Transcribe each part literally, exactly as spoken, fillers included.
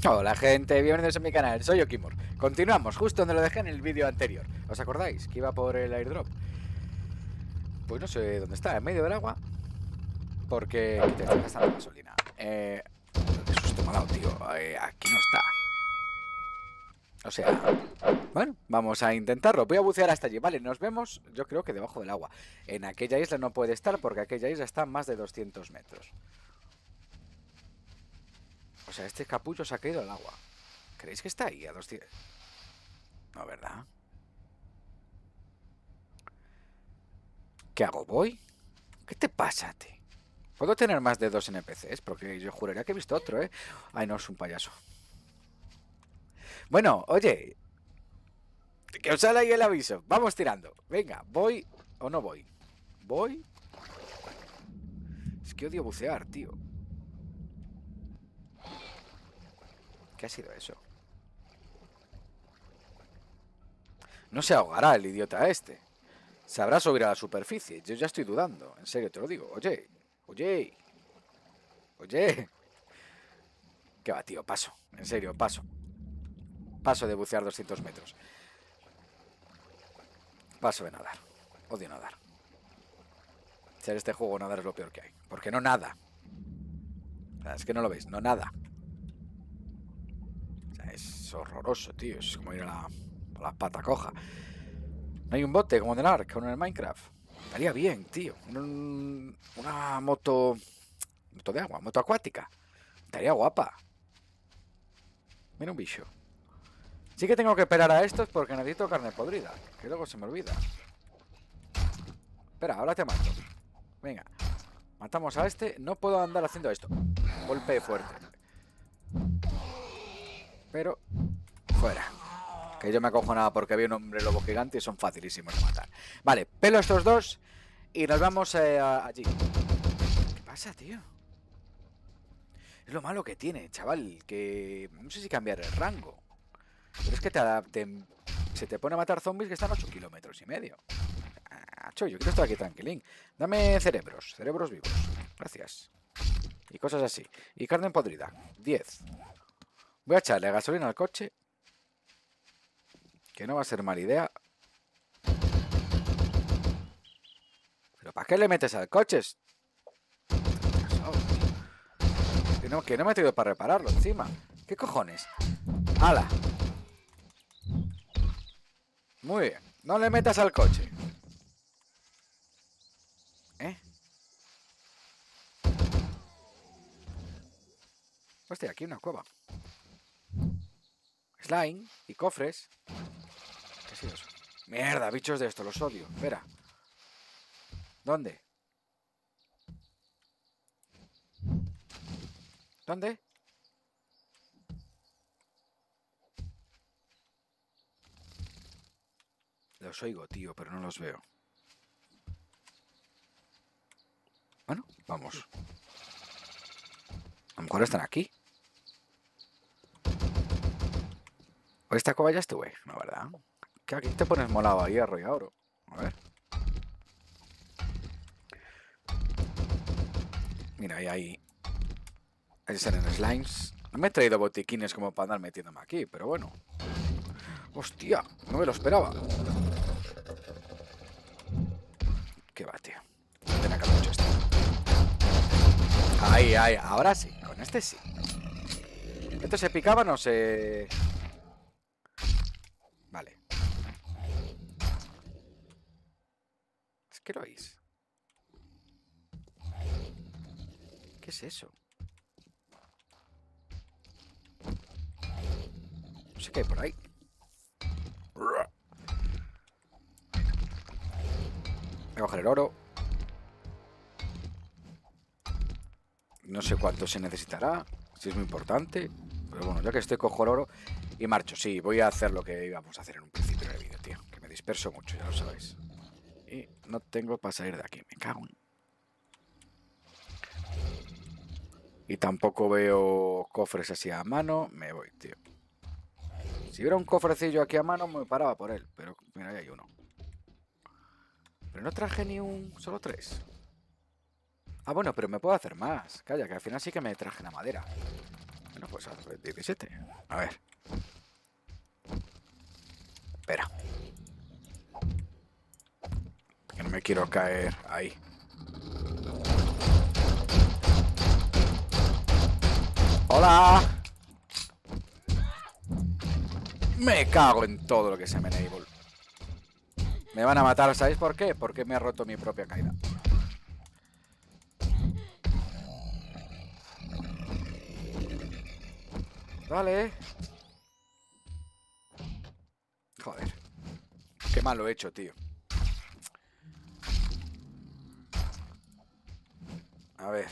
Hola gente, bienvenidos a mi canal, soy Okimor. Continuamos justo donde lo dejé en el vídeo anterior. ¿Os acordáis? Que iba por el airdrop. Pues no sé dónde está, en medio del agua. Porque aquí te está gastando gasolina. Eh... Qué susto me ha dado, tío. Eh, aquí no está. O sea... Bueno, vamos a intentarlo. Voy a bucear hasta allí. Vale, nos vemos, yo creo que debajo del agua. En aquella isla no puede estar porque aquella isla está a más de doscientos metros. O sea, este capullo se ha caído al agua. ¿Creéis que está ahí a doscientos? No, ¿verdad? ¿Qué hago? ¿Voy? ¿Qué te pasa, tío? ¿Puedo tener más de dos N P Cs? Porque yo juraría que he visto otro, ¿eh? Ay, no, es un payaso. Bueno, oye, que os sale ahí el aviso. Vamos tirando. Venga, ¿voy o no voy? ¿Voy? Es que odio bucear, tío. ¿Qué ha sido eso? No se ahogará el idiota este. Sabrá subir a la superficie. Yo ya estoy dudando. En serio, te lo digo. Oye, oye, oye. ¿Qué va, tío? Paso. En serio, paso. Paso de bucear doscientos metros. Paso de nadar. Odio nadar. En este juego nadar es lo peor que hay. Porque no nada. O sea, es que no lo veis, no nada. O sea, es horroroso, tío. Es como ir a la, a la pata coja. No hay un bote como en el Ark o en el Minecraft. Estaría bien, tío. Un, una moto... Moto de agua, moto acuática. Estaría guapa. Mira un bicho. Sí que tengo que esperar a estos porque necesito carne podrida. Que luego se me olvida. Espera, ahora te mato. Venga. Matamos a este. No puedo andar haciendo esto. Golpe fuerte. Pero... Fuera. Que yo me acojo nada porque había un hombre lobo gigante y son facilísimos de matar. Vale, pelo estos dos y nos vamos eh, allí. ¿Qué pasa, tío? Es lo malo que tiene, chaval. Que... No sé si cambiar el rango. Pero es que te, te, se te pone a matar zombies que están a ocho kilómetros y medio. Acho, yo quiero estar aquí tranquilín. Dame cerebros, cerebros vivos. Gracias. Y cosas así. Y carne podrida. diez. Voy a echarle gasolina al coche. Que no va a ser mala idea. ¿Pero para qué le metes al coche? Que no, que no me he traído para repararlo encima. ¿Qué cojones? ¡Hala! Muy bien. No le metas al coche. ¿Eh? Hostia, aquí hay una cueva. Slime y cofres. ¿Qué ha sido eso? Mierda, bichos de esto, los odio. Espera. ¿Dónde? ¿Dónde? Los oigo, tío, pero no los veo. Bueno, vamos. A lo mejor están aquí. ¿O esta cueva ya estuve? No, ¿verdad? Que aquí te pones molado ahí, arrollado. A ver. Mira, ahí hay... Ahí salen slimes. No me he traído botiquines como para andar metiéndome aquí, pero bueno. Hostia, no me lo esperaba. Qué va, tío. Tenía que haber hecho esto. Ahí, ahí, ahora sí. Con este sí. ¿Esto se picaba? No se... Vale. Es que lo oís. ¿Qué es eso? No sé qué hay por ahí. Voy a coger el oro. No sé cuánto se necesitará. Si es muy importante. Pero bueno, ya que estoy, cojo el oro y marcho. Sí, voy a hacer lo que íbamos a hacer en un principio del vídeo, tío. Que me disperso mucho, ya lo sabéis. Y no tengo para salir de aquí. Me cago en... Y tampoco veo cofres así a mano. Me voy, tío. Si hubiera un cofrecillo aquí a mano, me paraba por él. Pero mira, ahí hay uno. Pero no traje ni un... Solo tres. Ah, bueno, pero me puedo hacer más. Calla, que al final sí que me traje la madera. Bueno, pues a diecisiete. A ver. Espera. Que no me quiero caer ahí. ¡Hola! Me cago en todo lo que se me enable. Me van a matar, ¿sabéis por qué? Porque me he roto mi propia caída. Vale. Joder. Qué mal lo he hecho, tío. A ver.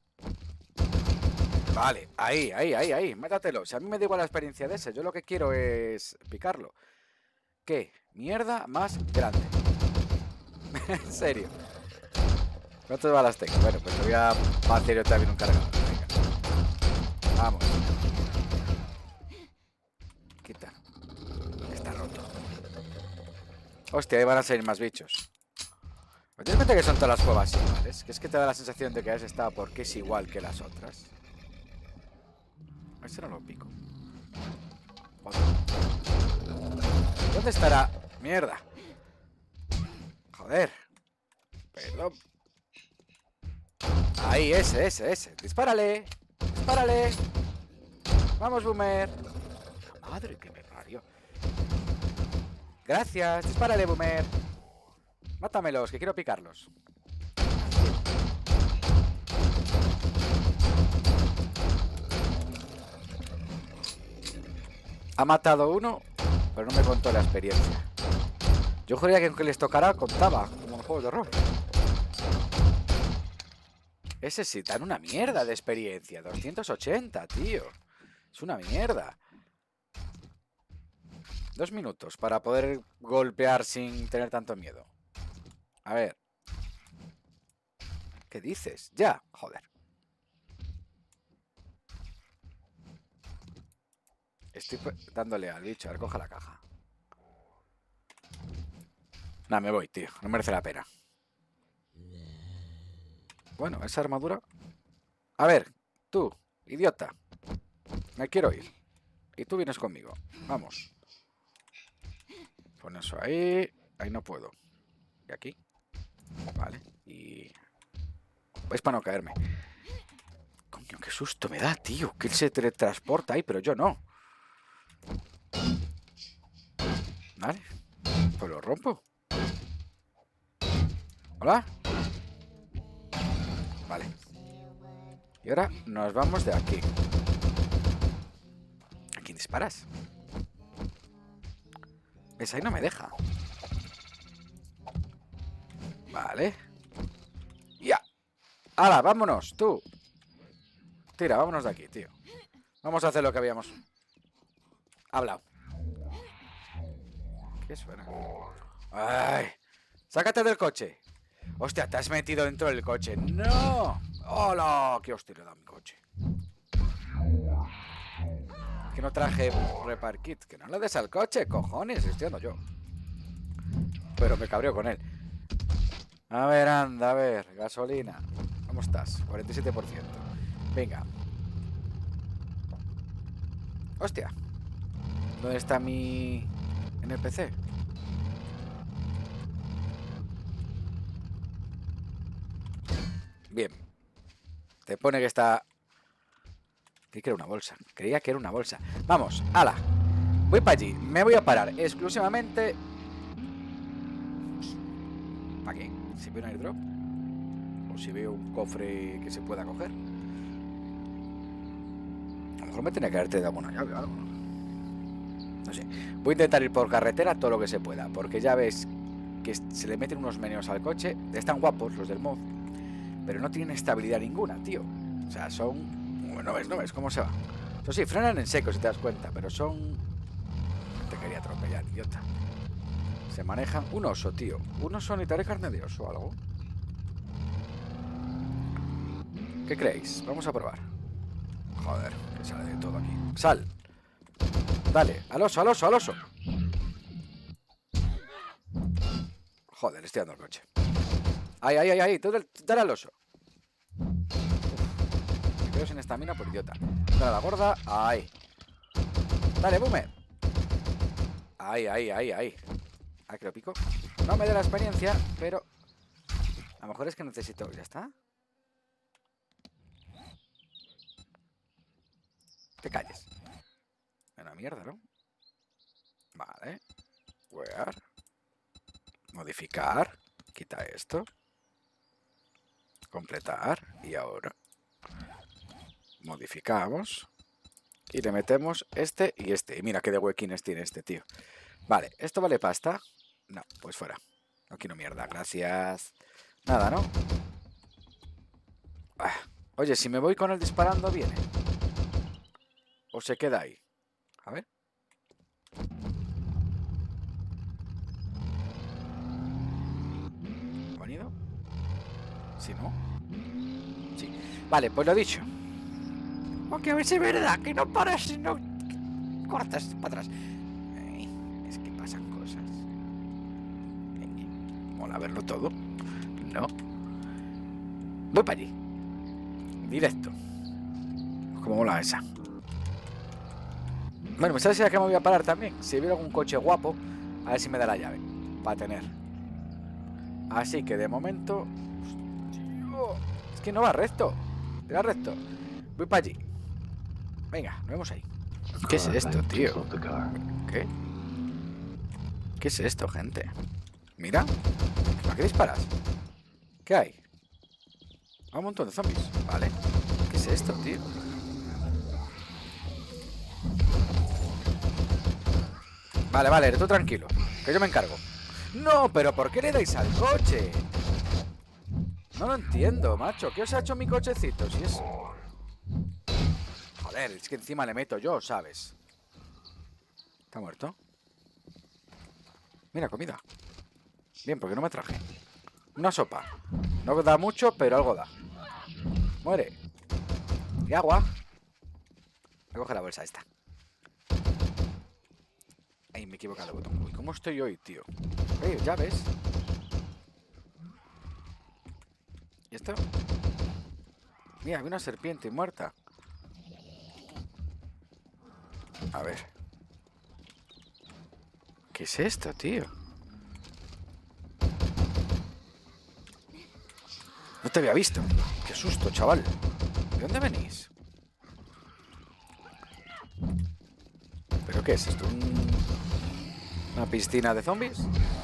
Vale, ahí, ahí, ahí, ahí. Métatelo. Si a mí me da igual la experiencia de ese, yo lo que quiero es picarlo. ¿Qué? Mierda más grande. En serio. ¿Cuántas balas tengo? Bueno, pues voy a hacer yo también un cargador. Venga. Vamos. Quita. Está roto. Hostia, ahí van a salir más bichos. ¿Me tienes cuenta que son todas las cuevas iguales? Que es que te da la sensación de que has estado porque es igual que las otras. A ver si no lo pico. Otro. ¿Dónde estará? Mierda. Joder. Perdón. Ahí, ese, ese, ese. Dispárale. Dispárale. Vamos, Boomer. La madre que me parió. Gracias. Dispárale, Boomer. Mátamelos, que quiero picarlos. Ha matado uno, pero no me contó la experiencia. Yo juraría que aunque les tocara, contaba, como en juegos de rol. Ese sí, dan una mierda de experiencia. doscientos ochenta, tío. Es una mierda. Dos minutos para poder golpear sin tener tanto miedo. A ver. ¿Qué dices? Ya, joder. Estoy dándole al bicho. A ver, coja la caja. Nah, me voy, tío. No merece la pena. Bueno, esa armadura... A ver, tú, idiota. Me quiero ir. Y tú vienes conmigo. Vamos. Pon eso ahí. Ahí no puedo. ¿Y aquí? Vale. Y... Es para no caerme. Coño, qué susto me da, tío. Que él se teletransporta ahí, pero yo no. Vale. Pues lo rompo. Hola. Vale. Y ahora nos vamos de aquí. ¿A quién disparas? ¿Ves? Ahí no me deja. Vale. ¡Ya! ¡Hala! ¡Vámonos! ¡Tú! Tira, vámonos de aquí, tío. Vamos a hacer lo que habíamos hablado. ¿Qué suena? ¡Ay! ¡Sácate del coche! ¡Hostia! Te has metido dentro del coche. ¡No! ¡Hola! ¡Qué hostia le da mi coche! Que no traje repair kit. Que no le des al coche, cojones. Estoy ando yo. Pero me cabreo con él. A ver, anda, a ver. Gasolina. ¿Cómo estás? cuarenta y siete por ciento. Venga. Hostia. ¿Dónde está mi N P C? Bien. Te pone que está... Creí que era una bolsa. Creía que era una bolsa. Vamos, ala. Voy para allí. Me voy a parar exclusivamente... ¿Para qué? Si veo un airdrop. O si veo un cofre que se pueda coger. A lo mejor me tenía que haberte dado una llave o algo. No sé. Voy a intentar ir por carretera todo lo que se pueda. Porque ya ves que se le meten unos meneos al coche. Están guapos los del mod. Pero no tienen estabilidad ninguna, tío. O sea, son... No ves, no ves cómo se va. Eso sí, frenan en seco si te das cuenta. Pero son... Te quería atropellar, idiota. Se manejan... Un oso, tío. Un oso, ni te haré carne de oso o algo. ¿Qué creéis? Vamos a probar. Joder, que sale de todo aquí. ¡Sal! Dale, al oso, al oso, al oso. Joder, estoy dando el coche. ¡Ay, ay, ay, ay! Tú dale al oso. Uf, me quedo sin estamina por idiota. Dale a la gorda. Ahí. Dale, boomer. Ahí, ahí, ahí, ahí. Ah, que lo pico. No me da la experiencia, pero a lo mejor es que necesito... ¿Ya está? Te calles. Una mierda, ¿no? Vale. Where. Modificar. Quita esto. Completar. Y ahora modificamos. Y le metemos este y este. Y mira qué de huequines tiene este, tío. Vale, ¿esto vale pasta? No, pues fuera. No quiero mierda, gracias. Nada, ¿no? Ah. Oye, si me voy con él disparando, ¿viene? ¿O se queda ahí? A ver. ¿Han ido? ¿Sí, no? Sí. Vale, pues lo dicho. Aunque a ver si es verdad que no paras y no cortas para atrás. Ay, es que pasan cosas. Ay, mola verlo todo. No. Voy para allí. Directo. Como mola esa. Bueno, pues sabes a qué me voy a parar también. Si veo algún coche guapo, a ver si me da la llave. Para tener. Así que de momento... Hostia, es que no va recto. Va recto. Voy para allí. Venga, nos vemos ahí. ¿Qué es esto, tío? ¿Qué? ¿Qué es esto, gente? Mira. ¿Para qué disparas? ¿Qué hay? Ah, un montón de zombies. Vale. ¿Qué es esto, tío? Vale, vale, tú tranquilo. Que yo me encargo. No, pero ¿por qué le dais al coche? No lo entiendo, macho. ¿Qué os ha hecho mi cochecito? Si es... Joder, es que encima le meto yo, ¿sabes? ¿Está muerto? Mira, comida. Bien, porque no me traje. Una sopa. No da mucho, pero algo da. Muere. Y agua. Voy a coger la bolsa esta. Ay, me he equivocado de botón. Uy, ¿cómo estoy hoy, tío? Eh, ya ves. ¿Y esto? Mira, hay una serpiente muerta. A ver. ¿Qué es esto, tío? No te había visto. Qué susto, chaval. ¿De dónde venís? ¿Pero qué es esto? ¿Un... ¿Una piscina de zombies?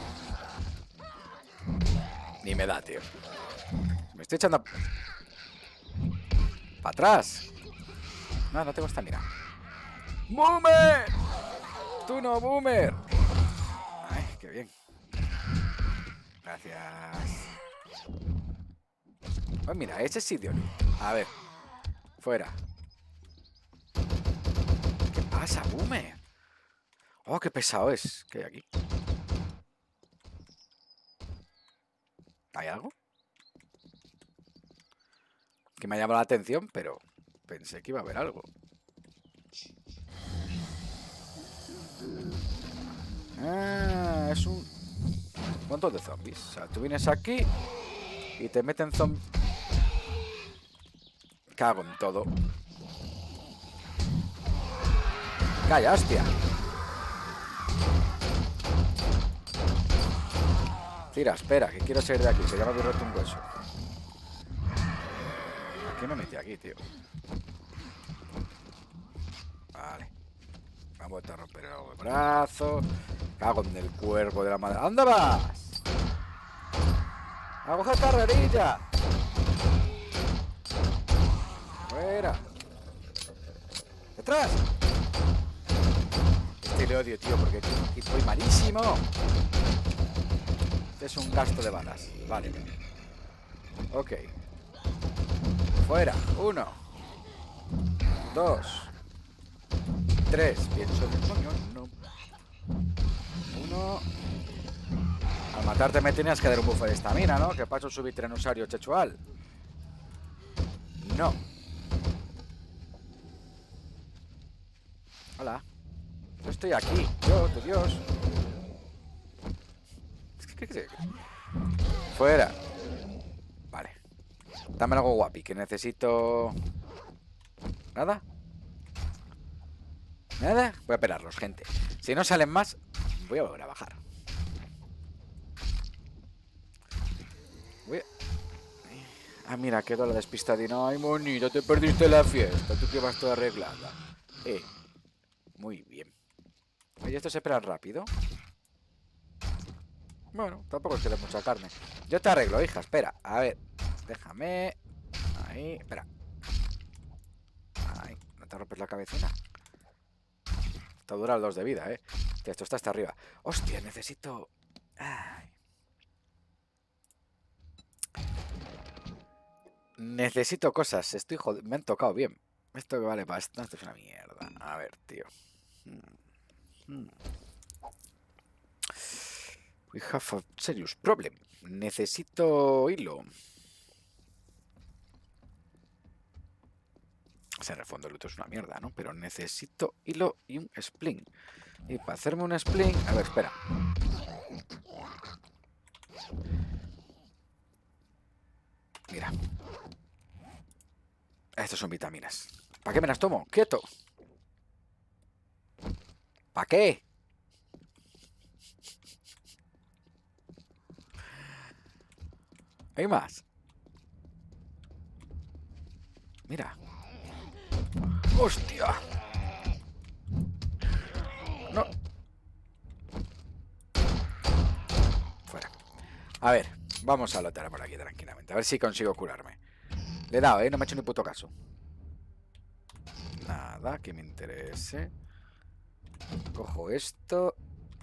Ni me da, tío. Me estoy echando... ¡Para atrás! No, no tengo estamina. ¡Boomer! ¡Tú no, Boomer! Ay, qué bien. Gracias. Pues mira, ese sitio. A ver. Fuera. ¿Qué pasa, Boomer? Oh, qué pesado es. ¿Qué hay aquí? ¿Hay algo? Que me ha llamado la atención, pero pensé que iba a haber algo. Ah, es un montón de zombies. O sea, tú vienes aquí y te meten zombies. Cago en todo. Calla, hostia. Tira, espera, que quiero salir de aquí. Se llama mi roto un hueso. ¿A qué me metí aquí, tío? Vale. Me han vuelto a romper el brazo. Cago en el cuerpo de la madre. ¿A dónde vas? A coger carrerilla. Fuera. Detrás. Este le odio, tío, porque aquí estoy malísimo. Este es un gasto de balas. Vale. Ok. Fuera. Uno. Dos. Tres. Pienso en el coño. No. Uno. Al matarte me tenías que dar un buffo de estamina, ¿no? Que paso subir trenusario chechual. No. Hola. Yo estoy aquí. Yo, tu Dios. ¿Qué, qué, qué? Fuera. Vale. Dame algo guapi, que necesito... ¿Nada? Nada, voy a pelarlos, gente. Si no salen más, voy a volver a bajar. Voy a... Ah, mira, quedó la despistadina. Ay, monito, te perdiste la fiesta. Tú que vas toda arreglada. Eh, muy bien. Oye, ¿esto se espera rápido? Bueno, tampoco es que dé mucha carne. Yo te arreglo, hija, espera. A ver, déjame. Ahí, espera. Ahí, no te rompes la cabecina. Esto dura dos de vida, eh. Hostia, esto está hasta arriba. Hostia, necesito... Ay. Necesito cosas. Estoy jod... Me han tocado bien. Esto que vale para esto. Esto es una mierda. A ver, tío. Hmm. Hmm. We have a serious problem. Necesito hilo. O sea, en el fondo el luto es una mierda, ¿no? Pero necesito hilo y un spling. Y para hacerme un spling... A ver, espera. Mira. Estos son vitaminas. ¿Para qué me las tomo? ¡Quieto! ¿Para qué? ¿Hay más? Mira. ¡Hostia! No. Fuera. A ver, vamos a lotear por aquí tranquilamente. A ver si consigo curarme. Le he dado, ¿eh? No me ha hecho ni puto caso. Nada que me interese. Cojo esto.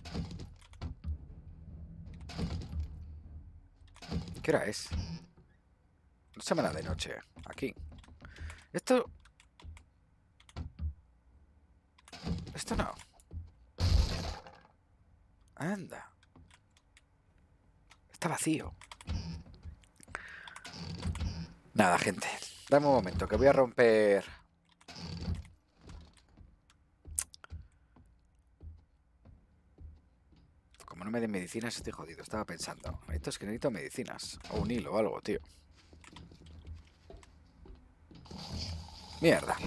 ¿Qué hora es? No se me da de noche. Aquí. Esto... Esto no. Anda. Está vacío. Nada, gente. Dame un momento, que voy a romper... Como no me den medicinas, estoy jodido. Estaba pensando. Esto es que necesito medicinas. O un hilo o algo, tío. Mierda.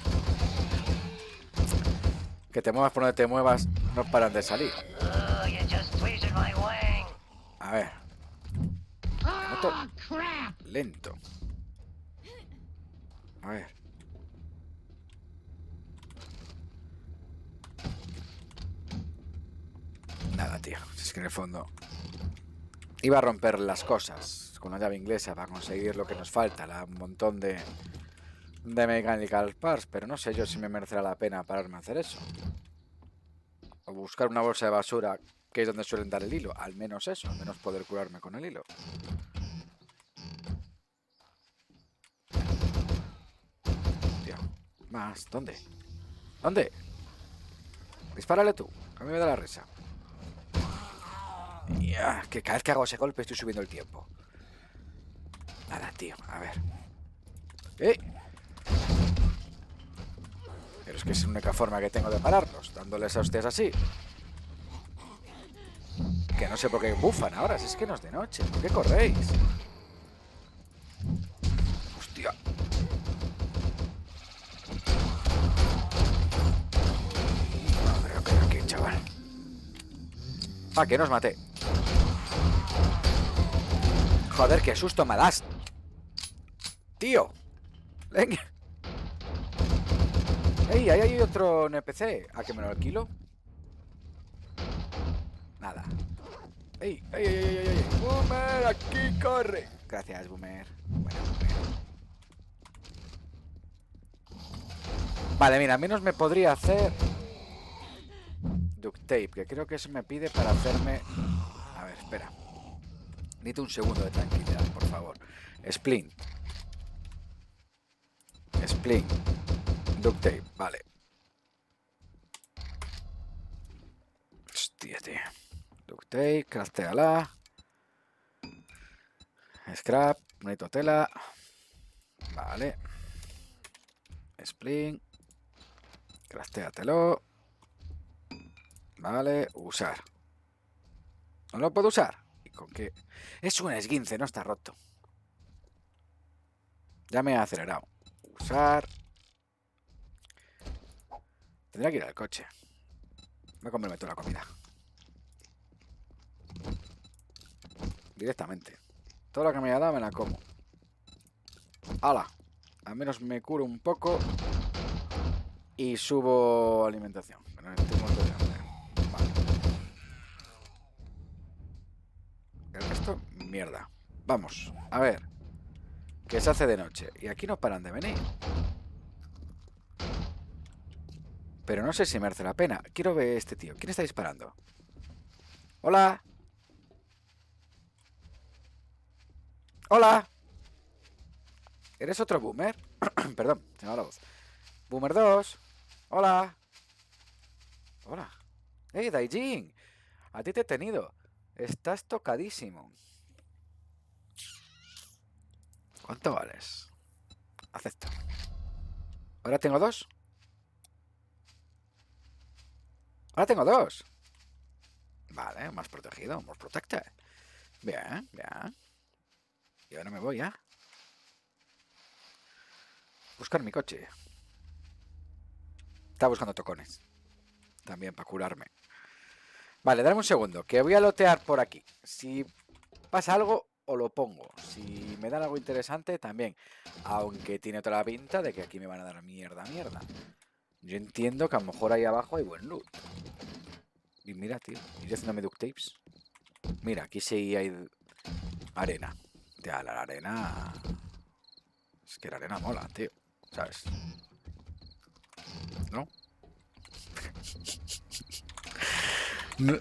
Que te muevas por donde te muevas, no paran de salir. A ver. Me noto lento. A ver. Nada, tío. Es que en el fondo iba a romper las cosas con la llave inglesa para conseguir lo que nos falta, la, un montón de de mechanical parts, pero no sé yo si me merecerá la pena pararme a hacer eso. O buscar una bolsa de basura, que es donde suelen dar el hilo. Al menos eso, al menos poder curarme con el hilo. Tío, más, ¿dónde? ¿Dónde? Dispárale tú, a mí me da la risa. Ya, que cada vez que hago ese golpe estoy subiendo el tiempo. Nada, tío, a ver. ¡Eh! Pero es que es la única forma que tengo de pararlos, dándoles a hostias así. Que no sé por qué bufan ahora, si es que no es de noche. ¿Por qué corréis? Hostia. No creo que aquí, chaval. Ah, que nos maté. Joder, qué susto me das. Tío. Venga. ¡Ey! Ahí hay otro N P C. ¿A que me lo alquilo? Nada. ¡Ey! ¡Ey, ey, ey, ey, ey! ¡Boomer! ¡Aquí corre! Gracias, Boomer. Bueno, Boomer. Vale, mira, al menos me podría hacer duct tape, que creo que eso me pide para hacerme... A ver, espera. Necesito un segundo de tranquilidad, por favor. Splint. Splint. Duct tape, vale. Hostia, tío. Duct tape, craftéala. Scrap, necesito tela. Vale. Splint. Craftéatelo. Vale, usar. ¿No lo puedo usar? ¿Y con qué? Es un esguince, no está roto. Ya me he acelerado. Usar. Tendría que ir al coche. Voy a comerme toda la comida. Directamente. Toda la que me haya dado me la como. ¡Hala! Al menos me curo un poco. Y subo alimentación. Bueno, estoy muerto de hambre. Vale. El resto, mierda. Vamos, a ver. Que se hace de noche. Y aquí no paran de venir. Pero no sé si merece la pena. Quiero ver este tío. ¿Quién está disparando? ¡Hola! ¡Hola! ¿Eres otro boomer? Perdón, se me va la voz. Boomer dos. Hola. Hola. ¡Hey, Daijin! A ti te he tenido. Estás tocadísimo. ¿Cuánto vales? Acepto. ¿Ahora tengo dos? Ahora tengo dos. Vale, más protegido, más protected. Bien, bien. Y ahora me voy ya. Buscar mi coche. Estaba buscando tocones. También para curarme. Vale, dame un segundo, que voy a lotear por aquí. Si pasa algo, o lo pongo. Si me dan algo interesante, también. Aunque tiene toda la pinta de que aquí me van a dar mierda, mierda. Yo entiendo que a lo mejor ahí abajo hay buen loot. Y mira, tío, ir haciéndome duct tapes. Mira, aquí sí hay arena. Ya, la arena... Es que la arena mola, tío. ¿Sabes? ¿No? No.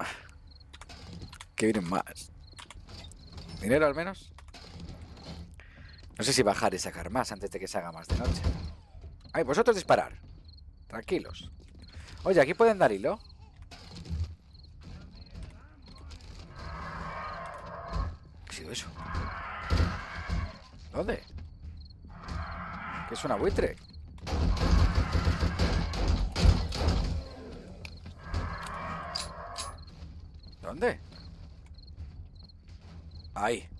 Que vienen más. ¿Dinero al menos? No sé si bajar y sacar más antes de que se haga más de noche. Ay, vosotros disparar. Tranquilos. Oye, aquí pueden dar hilo. ¿Qué ha sido eso? ¿Dónde? ¿Qué es una buitre? ¿Dónde? Ahí.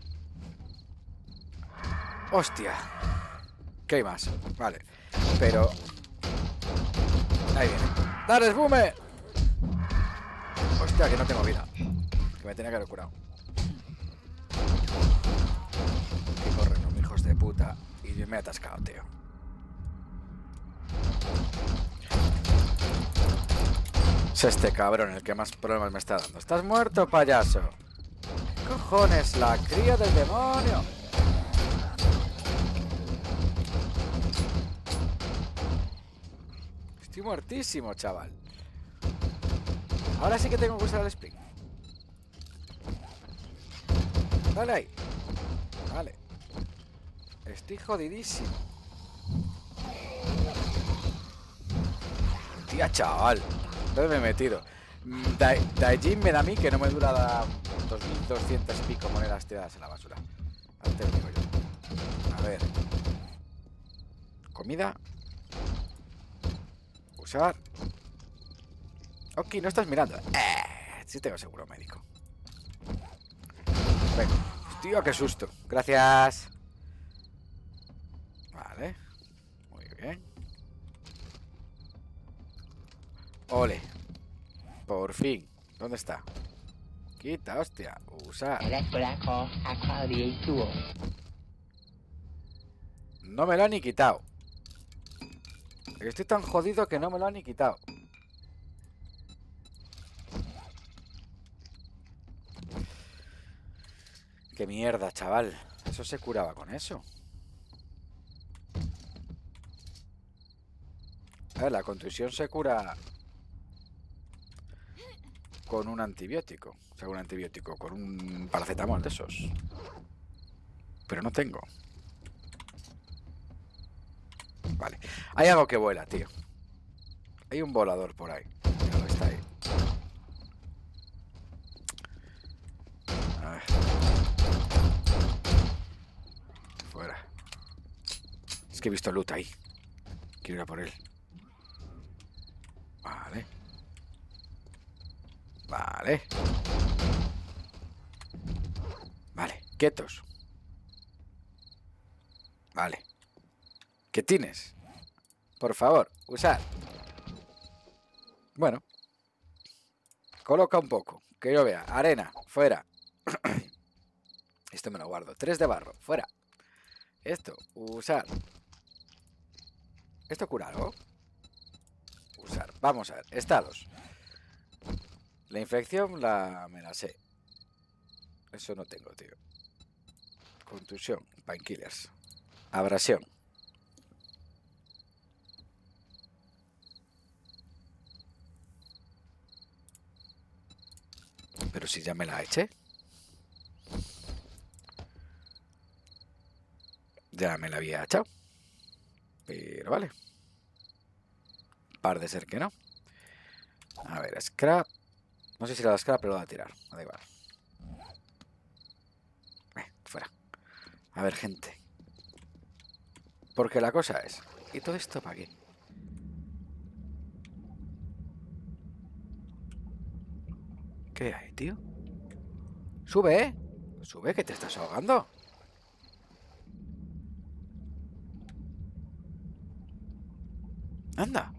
Hostia. ¿Qué hay más? Vale. Pero... Ahí viene. ¡Dale, Boomer! Hostia, que no tengo vida. Que me tenía que haber curado. Que corren los hijos de puta. Y me he atascado, tío. Es este cabrón el que más problemas me está dando. ¿Estás muerto, payaso? ¿Qué cojones? La cría del demonio. Estoy muertísimo, chaval. Ahora sí que tengo que usar el sprint. Dale ahí. Vale. Estoy jodidísimo. Tía, chaval. ¿Dónde me he metido? Daijin me da a mí que no me dura dos mil doscientas y pico monedas tiradas en la basura. Antes lo digo yo. A ver. Comida. Usar. Ok, no estás mirando. Eh, sí tengo seguro médico. Venga. Tío, qué susto. Gracias. Vale. Muy bien. Ole. Por fin. ¿Dónde está? Quita, hostia. Usar. No me lo han ni quitado. Estoy tan jodido que no me lo han ni quitado. Qué mierda, chaval. Eso se curaba con eso. A ver, la contusión se cura con un antibiótico. O sea, un antibiótico, con un paracetamol de esos. Pero no tengo. Vale. Hay algo que vuela, tío. Hay un volador por ahí. Míralo, está ahí. A ver. Fuera. Es que he visto loot ahí. Quiero ir a por él. Vale. Vale. Vale, quietos. Vale. ¿Qué tienes? Por favor, usar. Bueno. Coloca un poco. Que yo vea. Arena. Fuera. Esto me lo guardo. Tres de barro. Fuera. Esto. Usar. Esto cura algo. Usar. Vamos a ver. Estados. La infección la me la sé. Eso no tengo, tío. Contusión. Painkillers. Abrasión. Pero si ya me la eché. Ya me la había echado. Pero vale. Par de ser que no. A ver, scrap. No sé si era la scrap, pero lo voy a tirar. Da igual. Eh, fuera. A ver, gente. Porque la cosa es... ¿Y todo esto para qué? ¿Qué hay, tío? Sube, ¿eh? Sube, que te estás ahogando. Anda.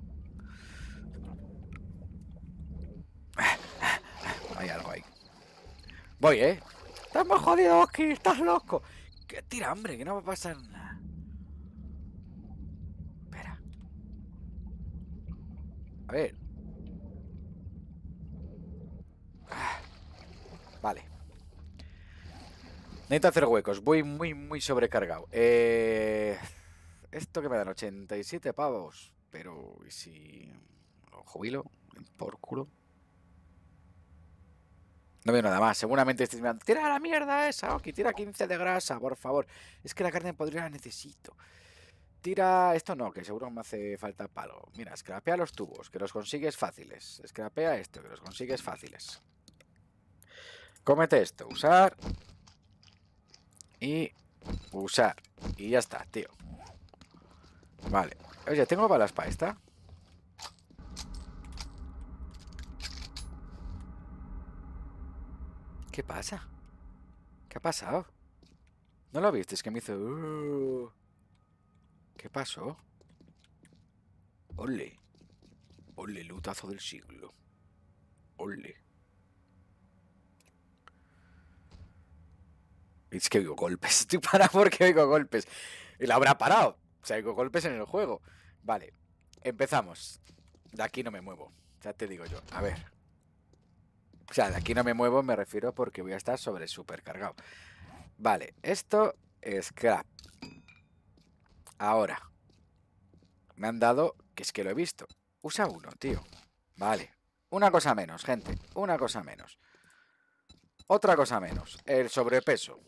Hay algo ahí. Voy, ¿eh? Estamos jodidos aquí, estás loco. Que tira, hombre, que no va a pasar nada. Espera. A ver. Ah, vale. Necesito hacer huecos. Voy muy, muy sobrecargado. Eh... Esto que me dan ochenta y siete pavos. Pero, ¿y si lo jubilo? Por culo. No veo nada más. Seguramente estés mirando. Tira la mierda esa, Oki. Tira quince de grasa, por favor. Es que la carne podrida la necesito. Tira... Esto no, que seguro me hace falta palo. Mira, scrapea los tubos, que los consigues fáciles. Scrapea esto, que los consigues fáciles. Cómete esto. Usar. Y... Usar. Y ya está, tío. Vale. Oye, ¿tengo balas para esta? ¿Qué pasa? ¿Qué ha pasado? ¿No lo viste? Es que me hizo... Uh... ¿Qué pasó? Ole. Ole, lutazo del siglo. Ole. Es que oigo golpes. Estoy parado porque oigo golpes. Y la habrá parado. O sea, oigo golpes en el juego. Vale. Empezamos. De aquí no me muevo. Ya te digo yo. A ver. O sea, de aquí no me muevo, me refiero porque voy a estar sobre supercargado. Vale. Esto es scrap. Ahora. Me han dado... Que es que lo he visto. Usa uno, tío. Vale. Una cosa menos, gente. Una cosa menos. Otra cosa menos. El sobrepeso.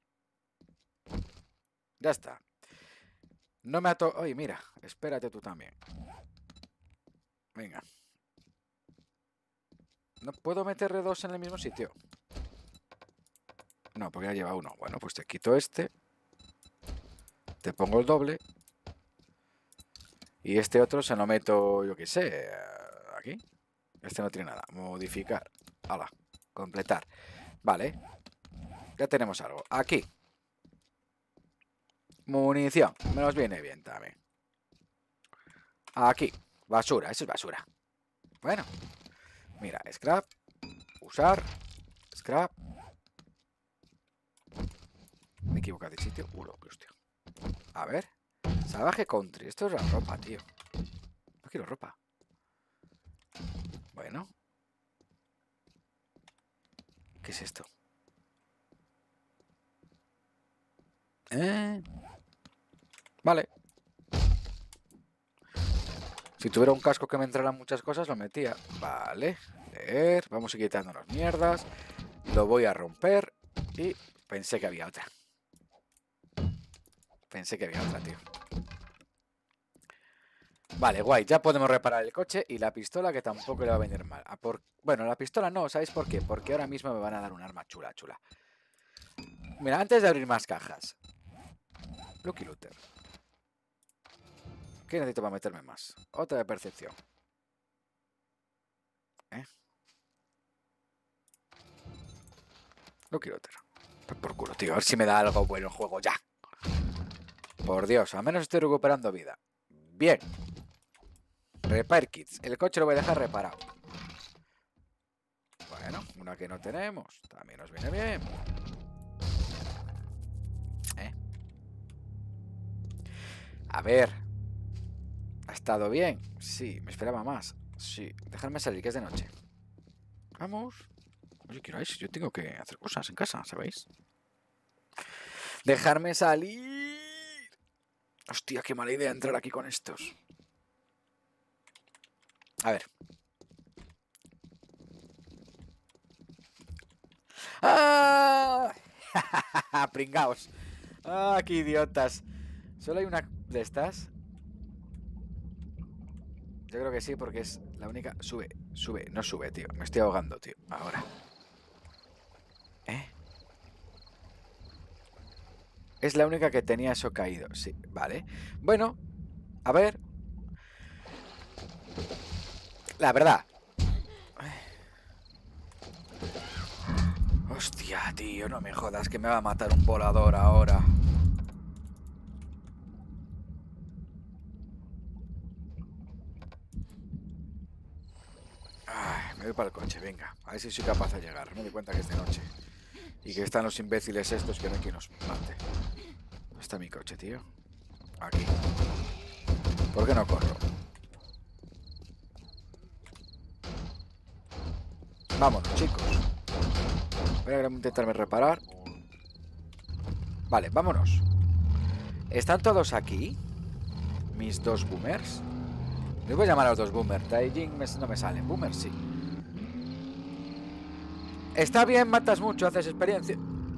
Ya está. No me ato... Oye, mira. Espérate tú también. Venga. ¿No puedo meterle dos en el mismo sitio? No, porque ya lleva uno. Bueno, pues te quito este. Te pongo el doble. Y este otro se lo meto, yo qué sé, aquí. Este no tiene nada. Modificar. Hala. Completar. Vale. Ya tenemos algo. Aquí. Munición. Me nos viene bien también. Aquí. Basura. Eso es basura. Bueno. Mira. Scrap. Usar. Scrap. Me he equivocado de sitio. Uh, lo que hostia. A ver. Salvaje country. Esto es la ropa, tío. No quiero ropa. Bueno. ¿Qué es esto? ¿Eh? Vale. Si tuviera un casco que me entraran muchas cosas, lo metía. Vale. Leer. Vamos a ir quitándonos mierdas. Lo voy a romper. Y pensé que había otra. Pensé que había otra, tío. Vale, guay. Ya podemos reparar el coche y la pistola, que tampoco le va a venir mal. A por... Bueno, la pistola no, ¿sabéis por qué? Porque ahora mismo me van a dar un arma chula, chula. Mira, antes de abrir más cajas. Lucky Looter. ¿Qué necesito para meterme más? Otra de percepción. ¿Eh? Lucky Looter. Por culo, tío. A ver si me da algo bueno el juego ya. Por Dios, al menos estoy recuperando vida. Bien. Repair kits. El coche lo voy a dejar reparado. Bueno, una que no tenemos. También nos viene bien. ¿Eh? A ver. ¿Ha estado bien? Sí, me esperaba más. Sí, dejarme salir, que es de noche. Vamos. Oye, ¿qué hora es? Yo tengo que hacer cosas en casa, ¿sabéis? Dejarme salir. Hostia, qué mala idea entrar aquí con estos. A ver. ¡Ah! Pringaos. ¡Ah, qué idiotas! Solo hay una de estas. Yo creo que sí, porque es la única... Sube, sube, no sube, tío. Me estoy ahogando, tío. Ahora. ¿Eh? Es la única que tenía eso caído. Sí, vale. Bueno, a ver. La verdad. Hostia, tío, no me jodas que me va a matar un volador ahora. Ay, me voy para el coche, venga. A ver si soy capaz de llegar. Me doy cuenta que es de noche. Y que están los imbéciles estos que no hay quien nos mate. ¿Dónde está mi coche, tío? Aquí. ¿Por qué no corro? Vámonos, chicos. Voy a intentarme reparar. Vale, vámonos. ¿Están todos aquí? Mis dos boomers. Les voy a llamar a los dos boomers. Taijin no me salen. Boomers sí. Está bien, matas mucho, haces experiencia.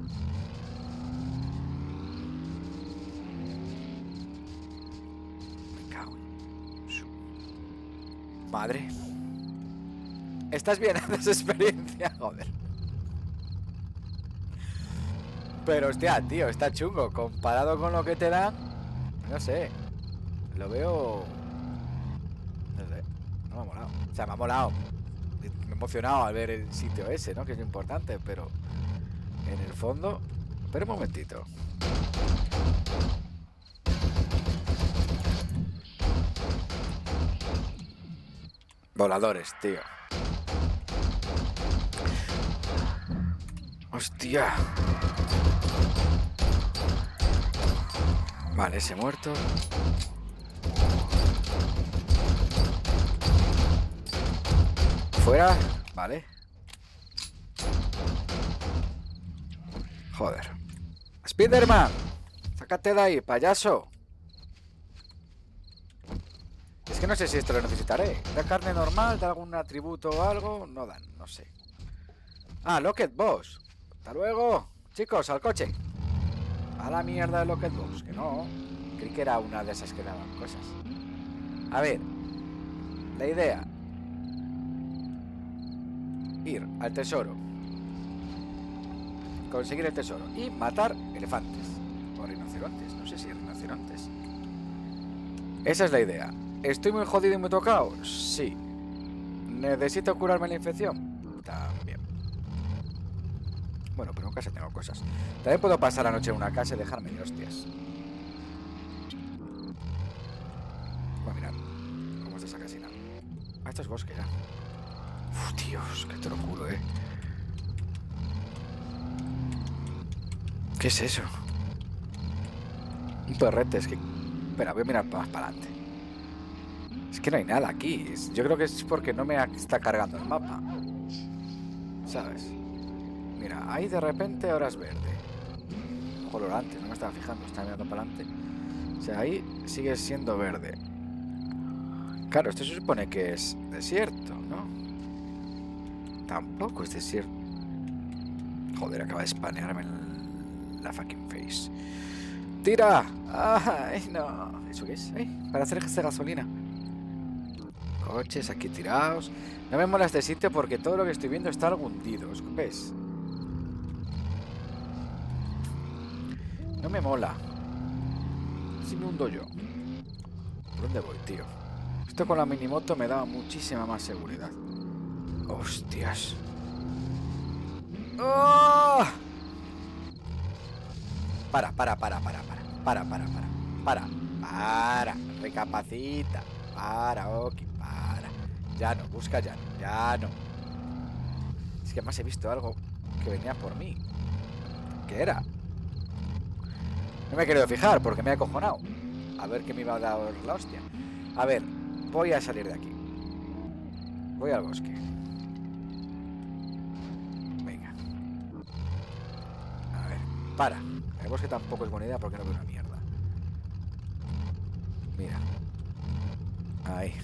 Me cago en su madre. Estás bien, haces experiencia. Joder. Pero hostia, tío, está chungo. Comparado con lo que te dan, no sé. Lo veo... No sé. No me ha molado. O sea, me ha molado. Me he emocionado al ver el sitio ese, ¿no? Que es importante, pero... En el fondo... Espera un momentito. Voladores, tío. Hostia. Vale, ese muerto. Fuera. Vale. Joder. Spiderman. Sácate de ahí, payaso. Es que no sé si esto lo necesitaré. ¿Da carne normal? ¿Da algún atributo o algo? No dan, no sé. Ah, Locket Boss. Hasta luego. Chicos, al coche. A la mierda de Locket Boss. Que no. Creí que era una de esas que daban cosas. A ver. La idea. Ir al tesoro. Conseguir el tesoro. Y matar elefantes. O rinocerontes. No sé si rinocerontes. Esa es la idea. ¿Estoy muy jodido y muy tocado? Sí. ¿Necesito curarme la infección? También. Bueno, pero en casa tengo cosas. También puedo pasar la noche en una casa y dejarme de hostias. Voy a mirar cómo está esa casina. Ah, esto es bosque ya. Uf, Dios, qué troculo, eh. ¿Qué es eso? Un perrete, es que... Espera, voy a mirar más para adelante. Es que no hay nada aquí. Yo creo que es porque no me está cargando el mapa. ¿Sabes? Mira, ahí de repente ahora es verde. Colorante, no me estaba fijando, estaba mirando para adelante. O sea, ahí sigue siendo verde. Claro, esto se supone que es desierto, ¿no? Tampoco es desierto. Joder, acaba de spanearme en la fucking face. ¡Tira! ¡Ay, no! ¿Eso qué es? ¿Eh? Para hacer de gasolina. Coches aquí tirados. No me mola este sitio porque todo lo que estoy viendo está algo hundido. ¿Ves? No me mola. Si me hundo yo. ¿Por dónde voy, tío? Esto con la minimoto me da muchísima más seguridad. ¡Hostias! ¡Oh! Para, para, para, para, para. Para, para, para. Para. Para. Recapacita. Para, ok. Ya no, busca ya no, ya no. Es que además he visto algo que venía por mí. ¿Qué era? No me he querido fijar porque me he acojonado. A ver qué me iba a dar la hostia. A ver, voy a salir de aquí. Voy al bosque. Venga. A ver, para. El bosque tampoco es buena idea porque no veo una mierda. Mira. Ahí.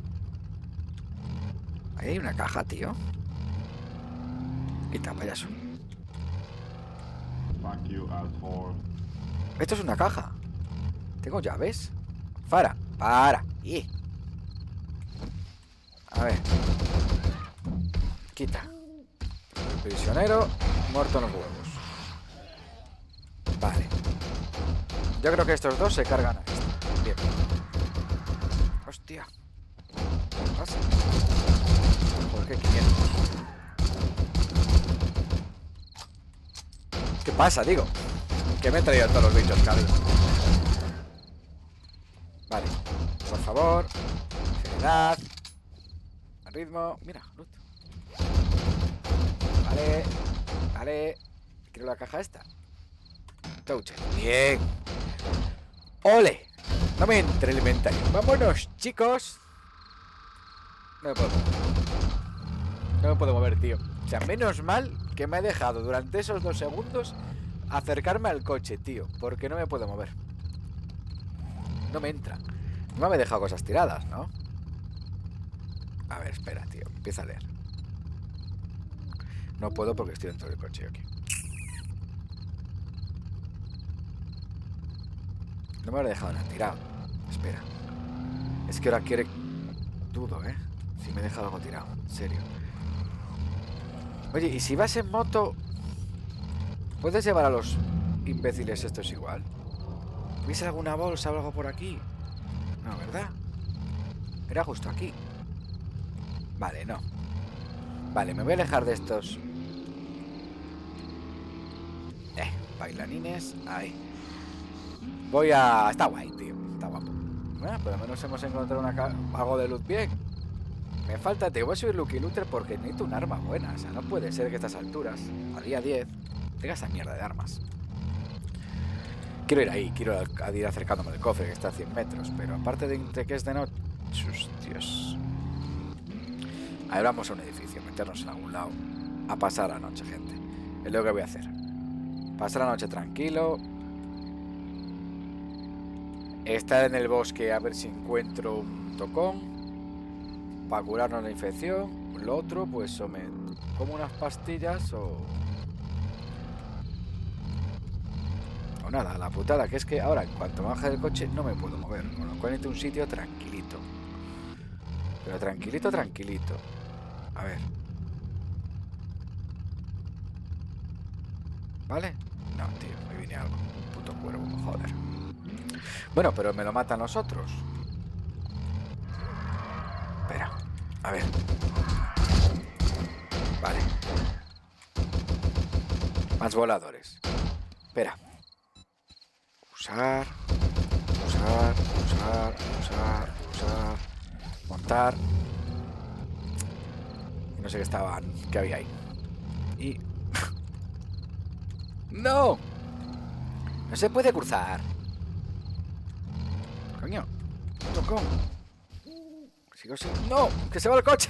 Ahí hay una caja, tío. Quita, payaso. Esto es una caja. Tengo llaves. Para, para. Y. A ver. Quita. El prisionero muerto en los huevos. Vale. Yo creo que estos dos se cargan a este. Bien. Hostia. ¿Qué pasa? ¿Por qué quinientos? ¿Qué pasa, digo? Que me he traído todos los bichos, cabrón. Vale. Por favor. Seriedad. Al ritmo. Mira, loot. Vale. Vale. Quiero la caja esta. Touch. Bien. ¡Ole! No me entre el inventario. Vámonos, chicos. No me puedo mover. No me puedo mover, tío. O sea, menos mal que me he dejado durante esos dos segundos acercarme al coche, tío. Porque no me puedo mover. No me entra. No me he dejado cosas tiradas, ¿no? A ver, espera, tío. Empieza a leer. No puedo porque estoy dentro del coche aquí. No me lo he dejado nada tirado. Espera. Es que ahora quiere... Dudo, ¿eh? Si me he dejado algo tirado. En serio. Oye, ¿y si vas en moto? ¿Puedes llevar a los imbéciles estos igual? ¿Veis alguna bolsa o algo por aquí? No, ¿verdad? Era justo aquí. Vale, no. Vale, me voy a alejar de estos. Eh, bailarines. Ahí. Voy a... Está guay, tío. Está guapo. Bueno, por lo menos hemos encontrado una ca... algo de loot bien. Me falta, te voy a subir Lucky Looter porque necesito un arma buena. O sea, no puede ser que a estas alturas, a día diez, tenga esa mierda de armas. Quiero ir ahí, quiero ir acercándome al cofre que está a cien metros. Pero aparte de que es de noche... Dios. A ver, vamos a un edificio, meternos en algún lado. A pasar la noche, gente. Es lo que voy a hacer. Pasar la noche tranquilo. Estar en el bosque a ver si encuentro un tocón para curarnos la infección. Lo otro, pues o me como unas pastillas o... O nada, la putada, que es que ahora en cuanto me baje del coche no me puedo mover. Con lo cual necesito un sitio tranquilito. Pero tranquilito, tranquilito. A ver. ¿Vale? No, tío, me viene algo. Un puto cuervo, joder. Bueno, pero me lo matan los otros. Espera. A ver. Vale. Más voladores. Espera. Usar. Usar. Usar. Usar. Usar. Montar. Y no sé qué estaban. ¿Qué había ahí? Y... ¡No! No se puede cruzar. Coño. Tocón. Sigo sin... ¡No! ¡Que se va el coche!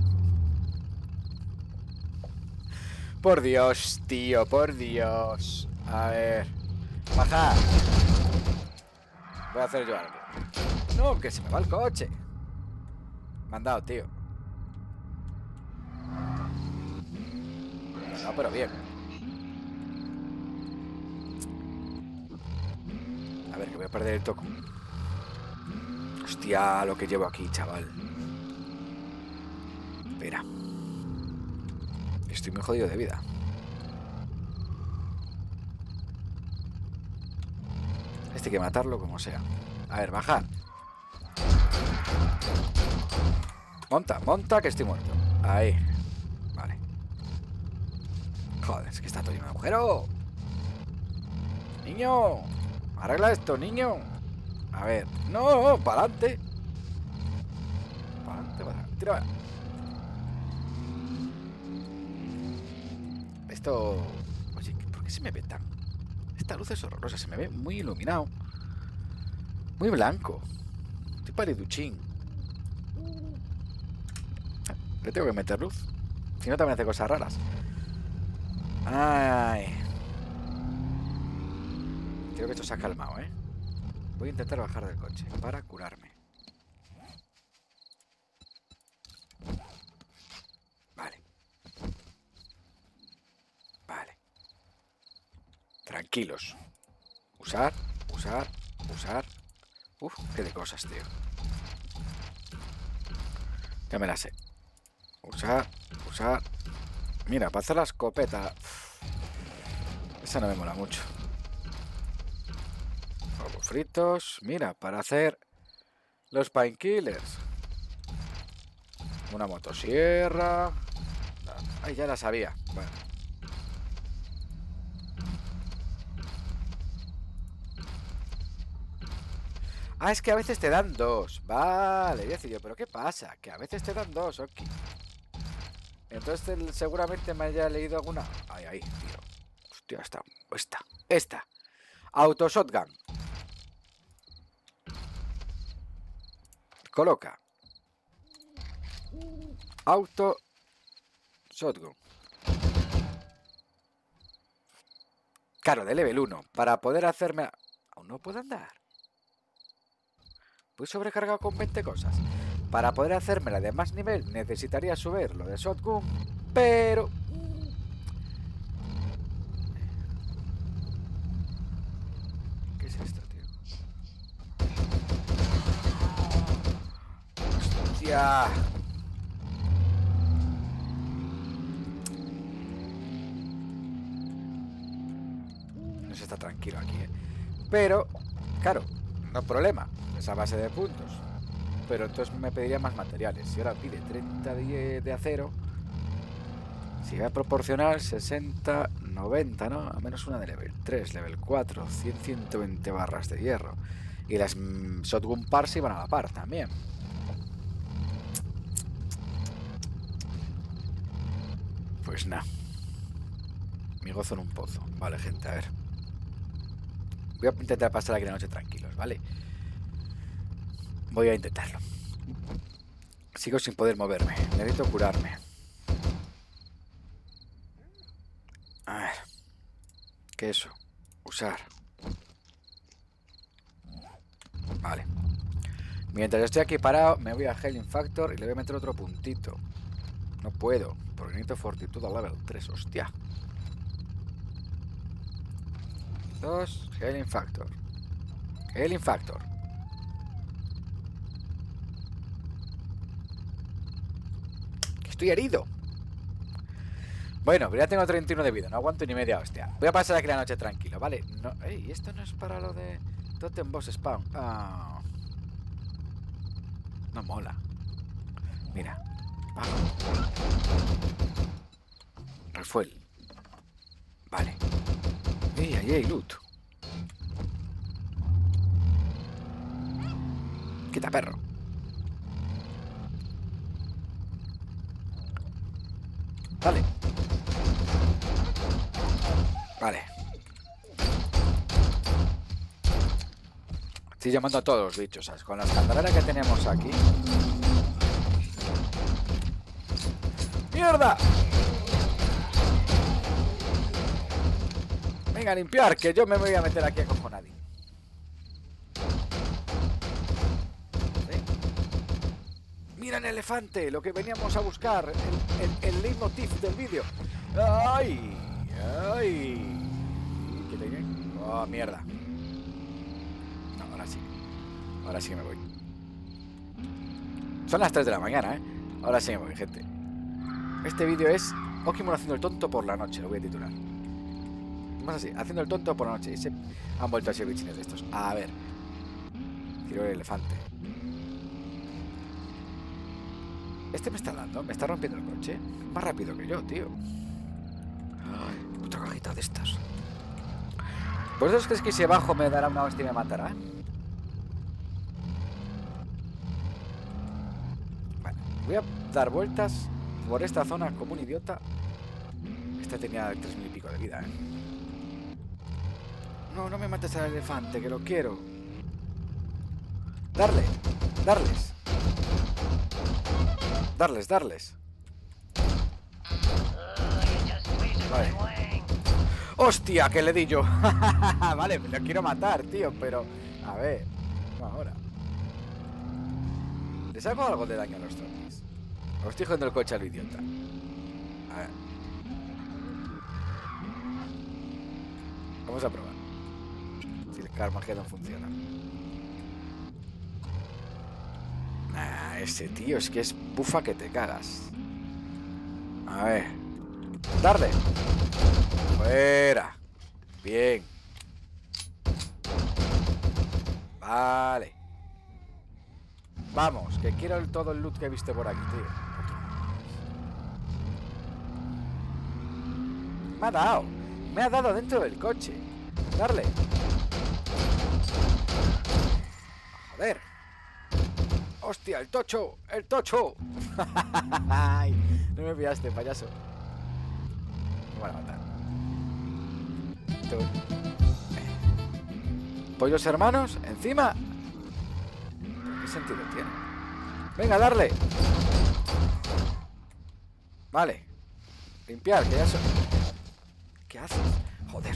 Por Dios, tío. Por Dios. A ver. Bajar. Voy a hacer yo algo. No, que se me va el coche. Me han dado, tío. No, pero bien. A ver, que voy a perder el toco. Hostia, lo que llevo aquí, chaval. Espera. Estoy muy jodido de vida. Este hay que matarlo como sea. A ver, bajar. Monta, monta, que estoy muerto. Ahí. Vale. Joder, es que está todo lleno de agujero. Niño. Arregla esto, niño. A ver. No, para adelante. Para para adelante, para adelante. Tira. Esto... Oye, ¿por qué se me ve tan...? Esta luz es horrorosa, se me ve muy iluminado. Muy blanco. Estoy paliduchín. Le tengo que meter luz. Si no, también hace cosas raras. Ay. Creo que esto se ha calmado, ¿eh? Voy a intentar bajar del coche para curarme. Vale. Vale. Tranquilos. Usar, usar, usar. Uf, qué de cosas, tío. Ya me la sé. Usar, usar. Mira, para hacer la escopeta. Esa no me mola mucho. Huevos fritos. Mira, para hacer los painkillers. Una motosierra. Ay, ya la sabía. Bueno. Ah, es que a veces te dan dos. Vale, voy a decir yo, pero ¿qué pasa? Que a veces te dan dos, ok. Entonces él seguramente me haya leído alguna. Ahí, ahí, tío. Hostia, esta, esta, esta. Auto shotgun. Coloca. Auto shotgun. Claro, de level uno. Para poder hacerme... Aún no puedo andar. Voy sobrecargado con veinte cosas. Para poder hacérmela de más nivel necesitaría subir lo de shotgun, pero... ¿Qué es esto, tío? ¡Hostia! No se está tranquilo aquí, ¿eh? Pero, claro, no hay problema. Esa base de puntos. Pero entonces me pediría más materiales. Si ahora pide treinta de acero, si va a proporcionar sesenta, noventa, ¿no? A menos una de level tres, level cuatro, cien, ciento veinte barras de hierro. Y las mmm, shotgun parsi van a la par también. Pues nada. Mi gozo en un pozo. Vale, gente, a ver. Voy a intentar pasar aquí la noche tranquilos, ¿vale? Voy a intentarlo. Sigo sin poder moverme. Necesito curarme. A ver. ¿Qué es eso? Usar. Vale. Mientras estoy aquí parado, me voy a Healing Factor y le voy a meter otro puntito. No puedo, porque necesito fortitud a level tres. Hostia. Dos. Healing Factor. Healing Factor. Estoy herido. Bueno, pero ya tengo treinta y uno de vida. No aguanto ni media hostia. Voy a pasar aquí la noche tranquilo, ¿vale? No, ey, esto no es para lo de Totem Boss Spawn. Ah. No mola. Mira. Ah. Refuel. Vale. Ey, ahí hay loot. Quita, perro. Vale. Vale. Estoy llamando a todos los bichos, ¿sabes? Con las candeleras que tenemos aquí. ¡Mierda! Venga a limpiar, que yo me voy a meter aquí a cojonadín. ¿Sí? Mira el elefante, lo que veníamos a buscar. El, el, el leitmotiv del vídeo. ¡Ay! ¡Ay! ¿Qué tengo? ¡Oh, mierda! No, ahora sí. Ahora sí que me voy. Son las tres de la mañana, ¿eh? Ahora sí me voy, gente. Este vídeo es Okimon haciendo el tonto por la noche, lo voy a titular. Más así, haciendo el tonto por la noche. Y se han vuelto a ser bichines de estos. A ver. Quiero el elefante. Este me está dando, me está rompiendo el coche. Más rápido que yo, tío. Ay, otra cajita de estas. ¿Vosotros creéis que si abajo me dará una hostia y me matará? Vale. Voy a dar vueltas por esta zona como un idiota. Este tenía tres mil y pico de vida, ¿eh? No, no me mates al elefante, que lo quiero. Darle, darles. Darles, darles. Vale. ¡Hostia, que le di yo! Vale, me lo quiero matar, tío, pero... A ver, no ahora. ¿Les hago algo de daño a los zombies? O estoy jugando el coche al idiota. A ver. Vamos a probar si el Carmageddon funciona. Ah, ese tío es que es bufa que te cagas. A ver. Darle. Fuera. Bien. Vale. Vamos, que quiero el, todo el loot que he visto por aquí, tío. Me ha dado. Me ha dado dentro del coche. Darle. Joder. Hostia, el tocho. El tocho. No me pillaste, payaso. Me van a matar. Pollos hermanos, encima. ¿Qué sentido tiene? Venga, darle. Vale. Limpiar, que ya son... ¿Qué haces? Joder.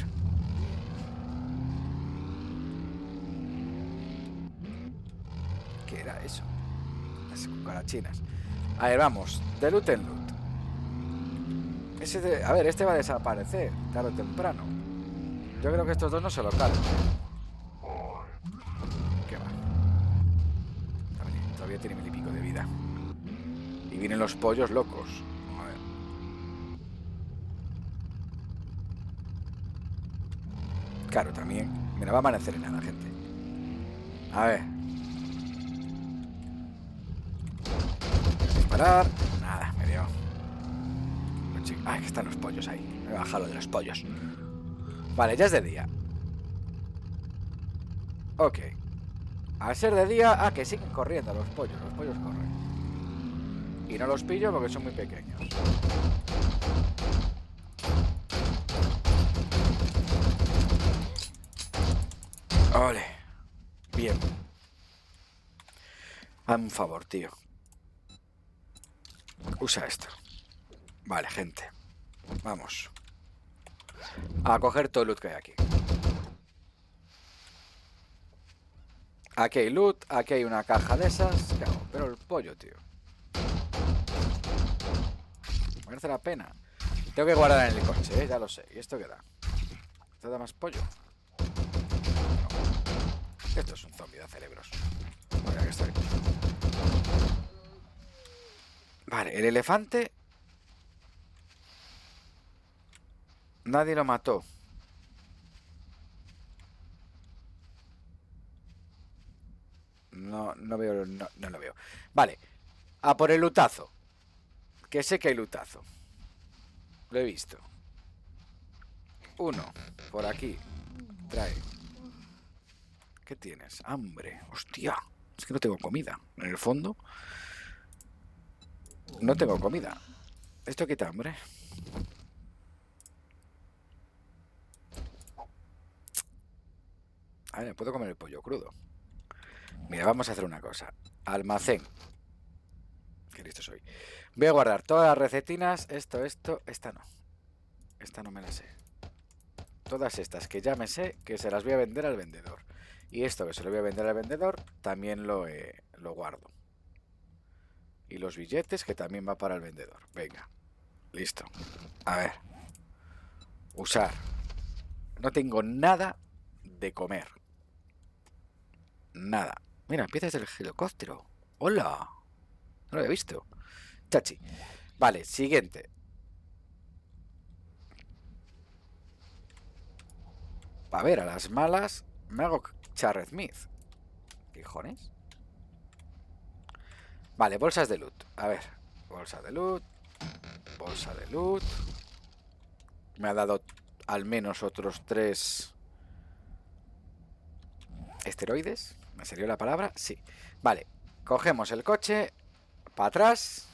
¿Qué era eso? Las cucarachinas. A ver, vamos. De loot en loot. Ese de... A ver, este va a desaparecer tarde o temprano. Yo creo que estos dos no se lo cargan. ¿Qué va? Todavía tiene mil y pico de vida. Y vienen los pollos locos. A ver. Claro, también. Mira, va a amanecer en nada, gente. A ver. Disparar. Nada, me dio. Ay, que están los pollos ahí. Me he bajado de los pollos. Vale, ya es de día. Ok. Al ser de día... Ah, que siguen corriendo los pollos. Los pollos corren. Y no los pillo porque son muy pequeños. Ole. Bien. Hazme un favor, tío. Usa esto. Vale, gente. Vamos. A coger todo el loot que hay aquí. Aquí hay loot, aquí hay una caja de esas. Claro, pero el pollo, tío. Merece la pena. Tengo que guardar en el coche, ¿eh? Ya lo sé. ¿Y esto qué da? ¿Esto da más pollo? No. Esto es un zombie de cerebros. Vale, aquí estoy. Vale, el elefante... Nadie lo mató. No, no veo, no, no lo veo. Vale, a por el lutazo. Que sé que hay lutazo. Lo he visto. Uno, por aquí. Trae. ¿Qué tienes? Hambre. Hostia, es que no tengo comida. En el fondo no tengo comida. ¿Esto quita hambre? A ver, puedo comer el pollo crudo. Mira, vamos a hacer una cosa. Almacén. Qué listo soy. Voy a guardar todas las recetinas. Esto, esto, esta no. Esta no me la sé. Todas estas que ya me sé, que se las voy a vender al vendedor. Y esto que se lo voy a vender al vendedor, también lo, eh, lo guardo. Y los billetes, que también va para el vendedor. Venga. Listo. A ver. Usar. No tengo nada de comer. Nada. Mira, piezas del helicóptero. ¡Hola! No lo había visto. Chachi. Vale, siguiente. A ver, a las malas me hago Charred Smith. ¿Qué cojones? Vale, bolsas de loot. A ver, bolsa de loot. Bolsa de loot. Me ha dado al menos otros tres esteroides. ¿Me salió la palabra? Sí. Vale, cogemos el coche. Para atrás.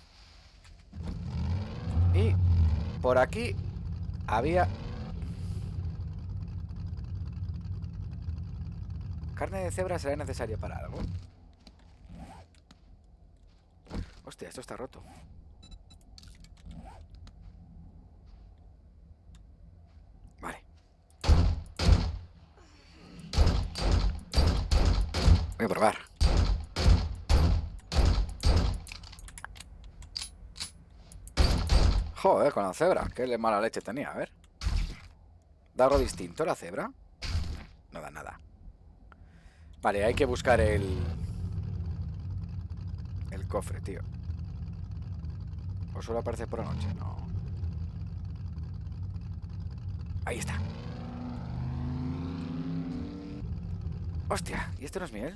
Y por aquí había... Carne de cebra será necesaria para algo. Hostia, esto está roto. Vale. Voy a probar. Joder, con la cebra. Qué mala leche tenía, a ver. ¿Da algo distinto la cebra? No da nada. Vale, hay que buscar el... El cofre, tío. ¿O solo aparece por la noche? No. Ahí está. Hostia, ¿y esto no es miel?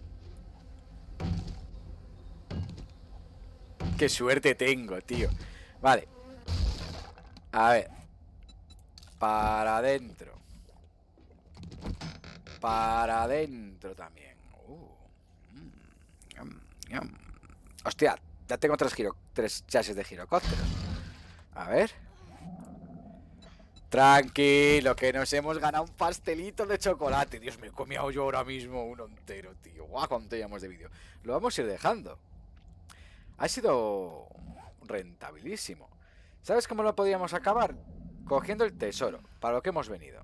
Qué suerte tengo, tío. Vale. A ver. Para adentro. Para adentro también. Uh. Mm, yum, yum. Hostia, ya tengo tres, giro, tres chasis de girocópteros. A ver. Tranquilo, que nos hemos ganado un pastelito de chocolate. Dios, me he comido yo ahora mismo uno entero, tío. Guau, cuánto llevamos de vídeo. Lo vamos a ir dejando. Ha sido rentabilísimo. ¿Sabes cómo lo podíamos acabar? Cogiendo el tesoro, para lo que hemos venido.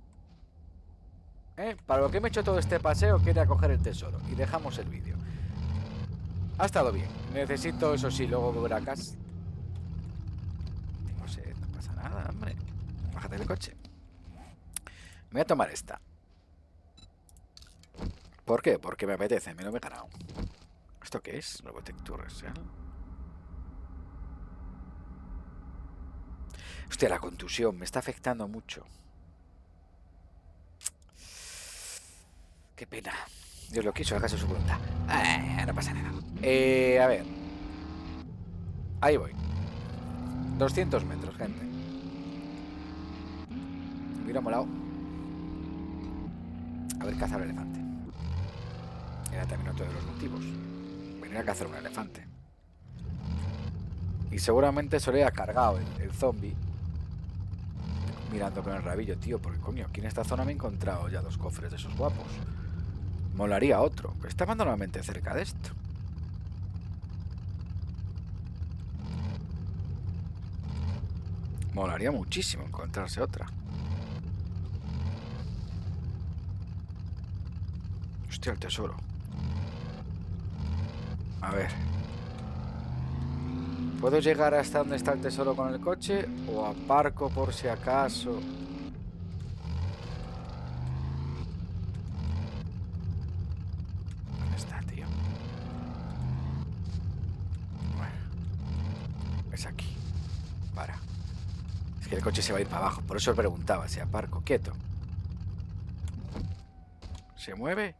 ¿Eh? Para lo que me he hecho todo este paseo, quería coger el tesoro. Y dejamos el vídeo. Ha estado bien. Necesito, eso sí, luego volver a casa. Tengo sed, no pasa nada, hombre. Bájate del coche. Me voy a tomar esta. ¿Por qué? Porque me apetece, me lo he ganado. ¿Esto qué es? Robotech Tours, ¿eh? Hostia, la contusión me está afectando mucho. Qué pena. Dios lo quiso, hágase su voluntad. Eh, no pasa nada. Eh, a ver. Ahí voy. doscientos metros, gente. Me hubiera molado a ver cazar un elefante. Era también otro de los motivos. Venir a cazar un elefante. Y seguramente se lo haya cargado el, el zombie. Mirando con el rabillo, tío. Porque coño, aquí en esta zona me he encontrado ya dos cofres de esos guapos. Molaría otro. Está normalmente cerca de esto. Molaría muchísimo encontrarse otra. Hostia, el tesoro. A ver. ¿Puedo llegar hasta donde está el tesoro con el coche? ¿O aparco por si acaso? ¿Dónde está, tío? Bueno. Es aquí. Para. Es que el coche se va a ir para abajo. Por eso preguntaba si aparco. Quieto. ¿Se mueve?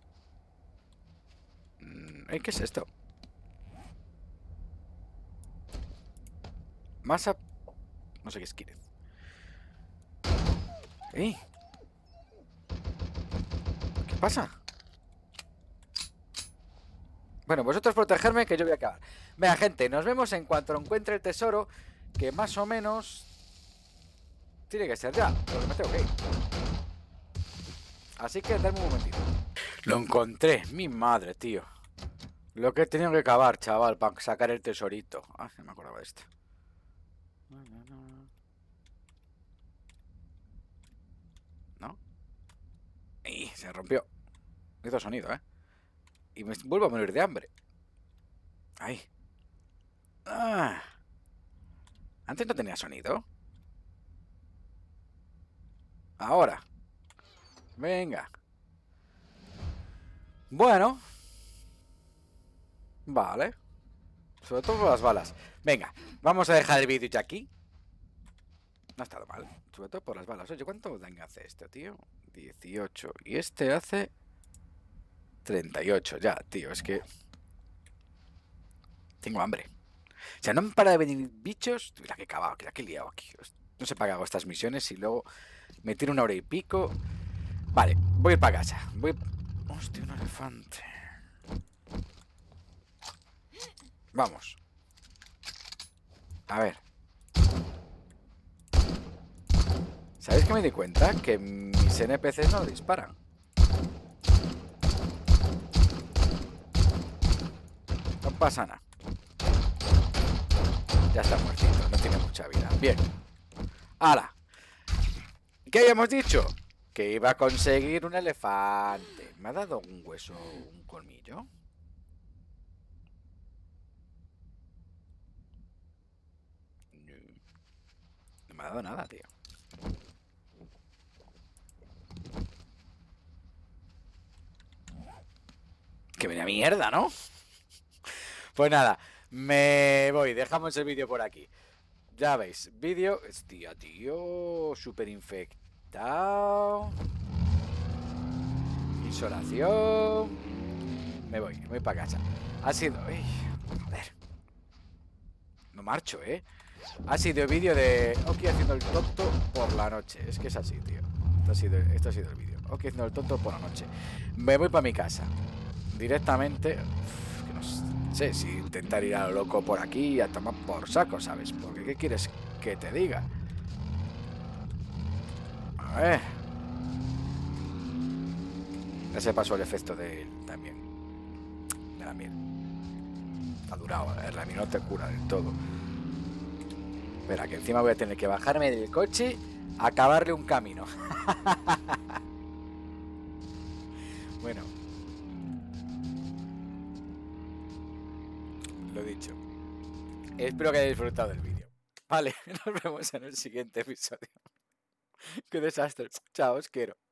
¿Qué es esto? Masa... No sé qué es Kirez. ¿Eh? ¿Qué pasa? Bueno, vosotros protegerme que yo voy a acabar. Venga, gente, nos vemos en cuanto encuentre el tesoro. Que más o menos... Tiene que ser ya, porque me tengo que ir. Así que dame un momentito. Lo encontré, mi madre, tío. Lo que he tenido que cavar, chaval, para sacar el tesorito. Ah, no me acordaba de esto. ¿No? Y se rompió. Hizo sonido, ¿eh? Y me vuelvo a morir de hambre. Ahí. Ah. Antes no tenía sonido. Ahora. Venga. Bueno. Vale. Sobre todo por las balas. Venga, vamos a dejar el vídeo ya aquí. No ha estado mal. Sobre todo por las balas. Oye, ¿cuánto daño hace esto, tío? dieciocho. Y este hace... treinta y ocho. Ya, tío, es que... Tengo hambre. O sea, no me para de venir bichos. Mira que cavado, mira que liado aquí. No sé para qué hago estas misiones y luego me tiro una hora y pico. Vale, voy a ir para casa. Voy... Hostia, un elefante. Vamos. A ver. ¿Sabéis que me di cuenta? Que mis N P Cs no disparan. No pasa nada. Ya está muertito, no tiene mucha vida. Bien. ¡Hala! ¿Qué habíamos dicho? Que iba a conseguir un elefante. ¿Me ha dado un hueso, un colmillo? No me ha dado nada, tío. Que venía mierda, ¿no? Pues nada, me voy. Dejamos el vídeo por aquí. Ya veis, vídeo... Hostia, tío. Súper infectado. Insolación. Me voy, me voy para casa. Ha sido... Uy, joder. No marcho, ¿eh? Ha sido el vídeo de Oki haciendo el tonto por la noche. Es que es así, tío. Esto ha sido, esto ha sido el vídeo. Oki haciendo el tonto por la noche. Me voy para mi casa. Directamente... Uf, que no sé si intentar ir a lo loco por aquí a tomar por saco, ¿sabes? Porque ¿qué quieres que te diga? A ver. Ya se pasó el efecto de él también. De la miel. Ha durado, ¿eh? La miel no te cura del todo. Espera, que encima voy a tener que bajarme del coche a acabarle un camino. Bueno. Lo dicho. Espero que hayáis disfrutado del vídeo. Vale, nos vemos en el siguiente episodio. Qué desastre. Chao, os quiero.